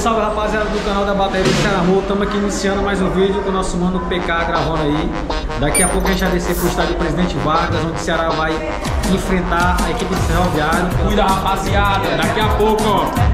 salve rapaziada do canal da Bateria do Ceará. Estamos aqui iniciando mais um vídeo com o nosso mano PK gravando aí. Daqui a pouco a gente vai descer pro estádio Presidente Vargas, onde o Ceará vai enfrentar a equipe do Ferroviário. Cuida rapaziada, daqui a pouco, ó.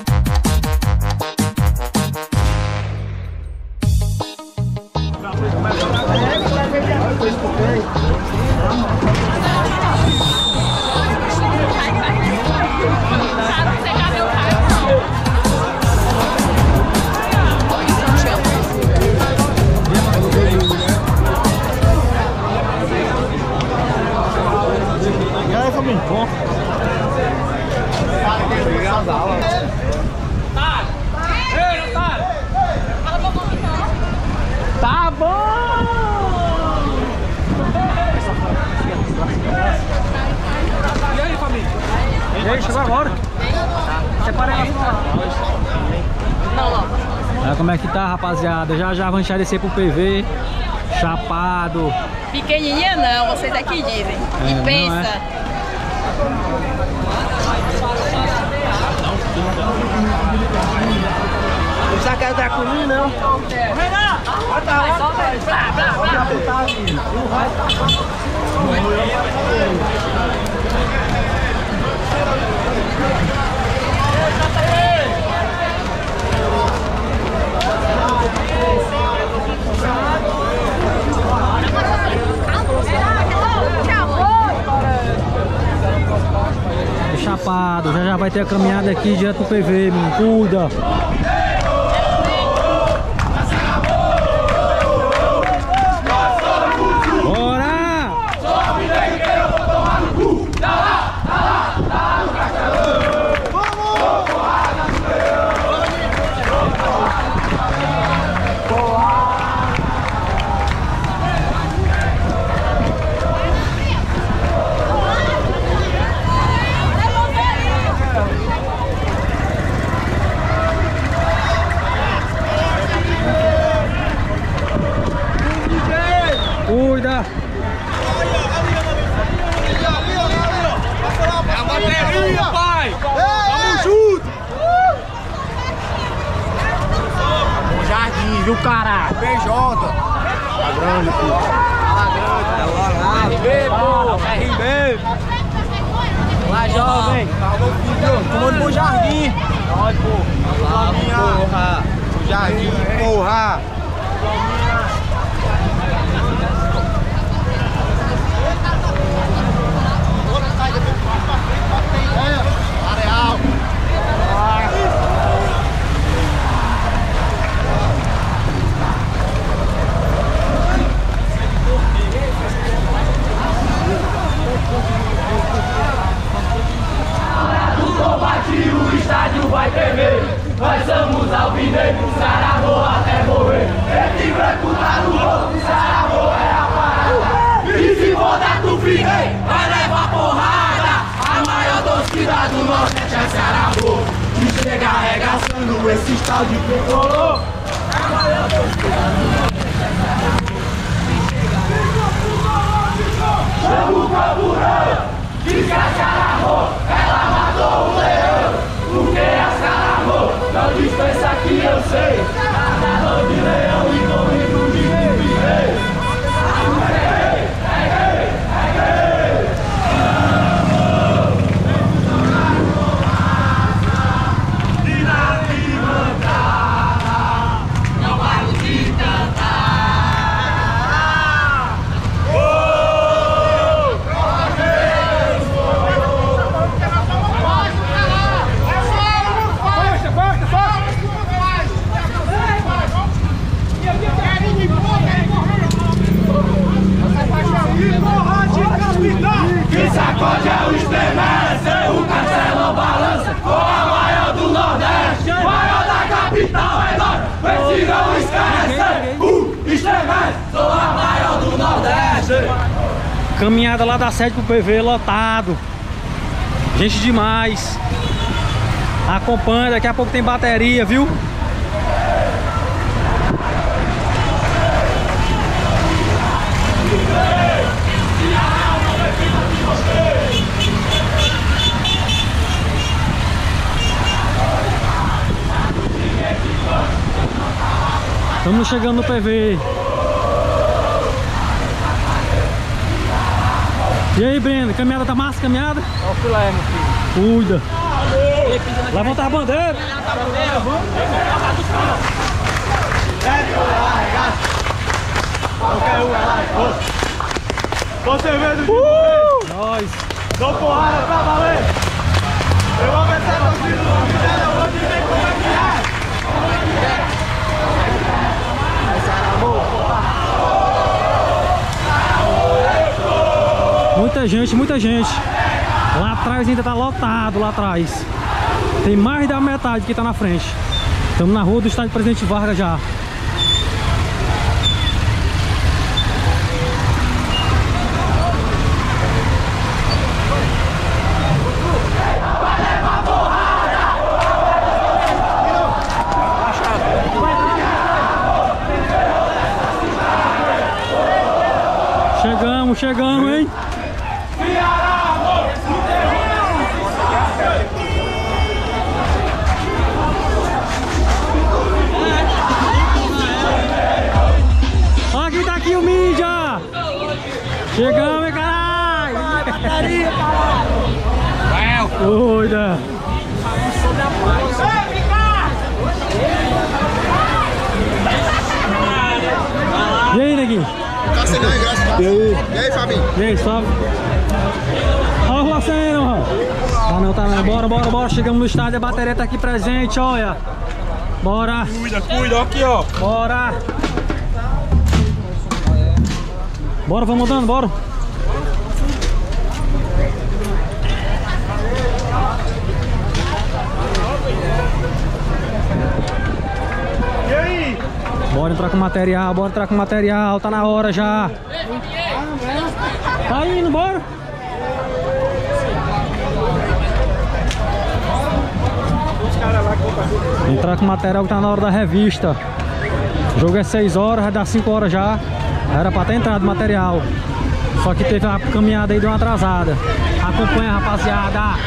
Tá bom! E aí, família? E aí, chegou agora? Separa aí. Olha como é que tá, rapaziada. Já vamos descer pro PV. Chapado. Pequenininha não, vocês aqui dizem. E pensa. Não precisa querer dar comigo, não. Renan! Bota lá. Blá, blá, blá. Chapado, já vai ter a caminhada aqui direto pro PV, menino. Cuida! Cuida! É a bateria, pai! Tamo junto! O Jardim, viu, cara? PJ! Tá grande, filho. RB, pô! RB! Lá, jovem. Comando pro Jardim! Pode, pô. Porra! O Jardim, porra! O estádio vai tremer, nós somos alvinegros, Ceará voa até morrer. Preto e branco tá no rosto, Ceará voa é a parada. E se for dar tu rei, vai levar porrada. A maior torcida do Nordeste é Ceará voa. E chega arregaçando esse estádio tricolor. A maior torcida do Nordeste é Ceará voa. Chama o camburão, diz que a Ceará voa, ela matou o leão. Porque a Saramô não dispensa que eu sei. Nadador de leão e corrido de rei. É rei. E na arquibancada não paro de cantar. Quem sacode é o estremece, o Castelão balança, com a maior do Nordeste, maior da capital é nós, vê se não esquece, estremece, sou a maior do Nordeste. Caminhada lá da sede pro PV lotado. Gente demais. Acompanha, daqui a pouco tem bateria, viu? chegando no PV. E aí, Breno, caminhada tá massa, caminhada? Olha o filé, meu filho. Cuida. Levanta a bandeira. Você vê do Nós. Dou porrada pra valer. Eu vou ver se eu consigo no vídeo, eu vou dizer como é que é. Muita gente, muita gente. Lá atrás ainda tá lotado, lá atrás. Tem mais da metade que tá na frente. Estamos na rua do estádio Presidente Vargas já. Chegamos, hein? Olha quem tá aqui, o mídia! Chegamos, hein, caralho! Cuida! E aí, neguinho? E aí, Fabinho? E aí, sobe. Olha o Raceno, ó. Tá não, tá não. Bora, bora, bora. Chegamos no estádio, a bateria tá aqui presente, olha. Bora. Cuida, cuida, aqui, ó. Bora. Bora, vamos andando, bora. E aí? Bora entrar com material, bora entrar com material. Tá na hora já. Tá indo, bora. Entrar com material que tá na hora da revista. O jogo é 6 horas, vai dar 5 horas já. Era pra ter entrado material. Só que teve uma caminhada aí, deu uma atrasada. Acompanha, rapaziada.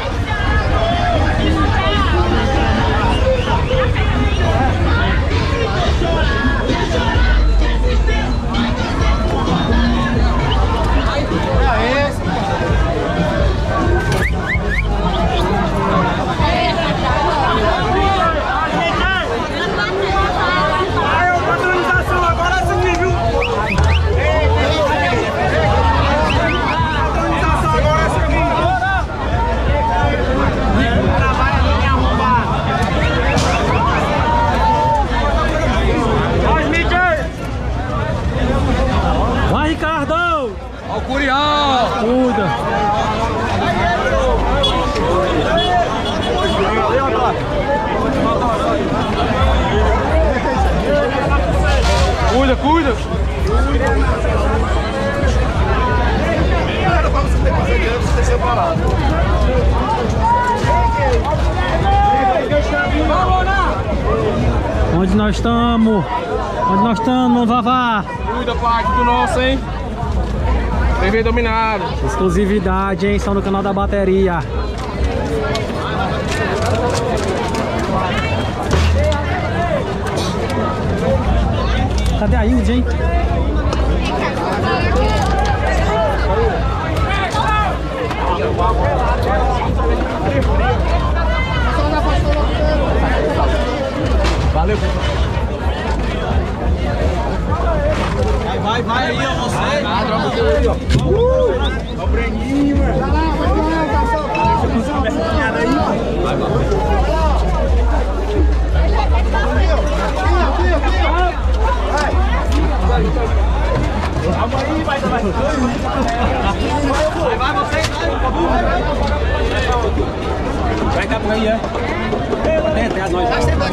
Cuida. Cuida, cuida. Onde nós estamos? Onde nós estamos, Vavá? Cuida, pai, tudo nosso, hein? TV dominado. Exclusividade, hein? Só no canal da bateria. Cadê a Índia, hein? Valeu. Vai aí, ó, você. Droga o teu aí, ó. Ó o Breninho, mano. Vai lá, vai dar por aí, é? Até nós.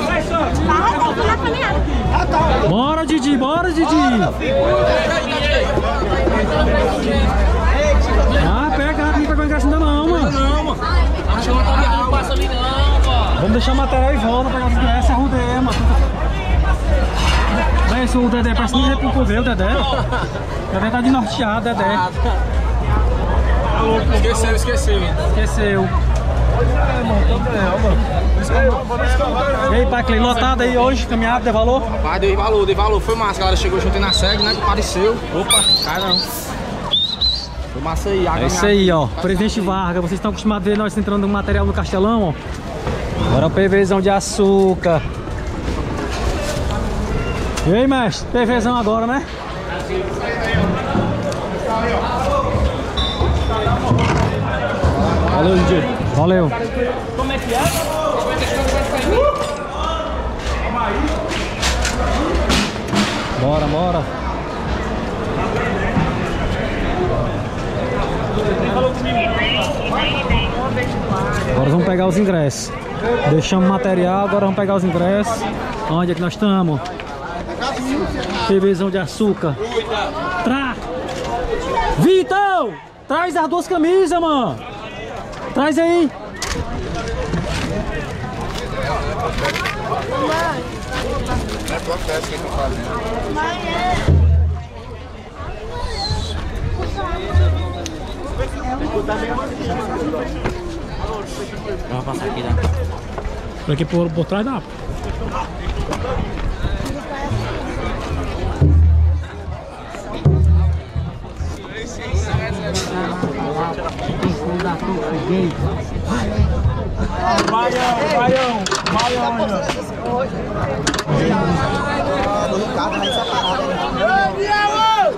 Bora, Didi, bora, Didi. Ah, pega rápido, não pegou ingresso ainda não, mano. Não passa ali não, pô. Vamos deixar o material e volta, pegar os ingressos e arrudei, mano. Vai, esse o Dedé parece que nem pro correr, o Dedé. O Dedé tá de norteado, Dedé. Esqueceu. Esqueceu. E aí, pai Clay, lotado aí hoje, caminhada, deu valor? Vai, deu valor. Foi massa, a galera chegou junto aí na sede, né? Apareceu. Opa, cai não. Foi massa aí, É isso aí, ó. Presidente Vargas, vocês estão acostumados a ver nós entrando com material no Castelão, ó. Agora o PVzão de açúcar. E aí, mestre? PVzão agora, né? Valeu, Didi. Valeu. Como é que é? Bora. Agora vamos pegar os ingressos. Deixamos o material, agora vamos pegar os ingressos. Onde é que nós estamos? TVzão de açúcar. Vitão! Traz as duas camisas, mano! Traz aí! É a tua festa que eu tô fazendo. Vamos passar aqui, né? Daqui por trás dá. Baião. Do Ricardo vai separar.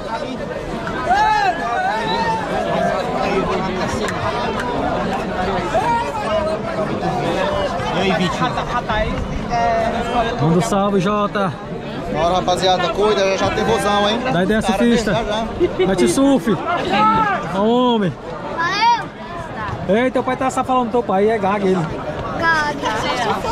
E aí, Vitinho? Manda um salve, Jota. Bora, rapaziada, cuida, já tem vozão, hein? Dá ideia, Cara, surfista. já. Mete surf. Ó, homem. Valeu! Ei, teu pai tá só falando do teu pai, é gaga ele. Gaga.